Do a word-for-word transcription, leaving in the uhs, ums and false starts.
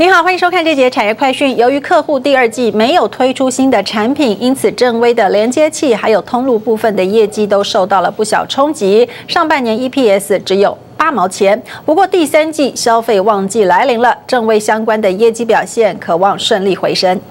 您好，欢迎收看这节产业快讯。由于客户第二季没有推出新的产品，因此正威的连接器还有通路部分的业绩都受到了不小冲击。上半年 E P S 只有八毛钱。不过第三季消费旺季来临了，正威相关的业绩表现可望顺利回升。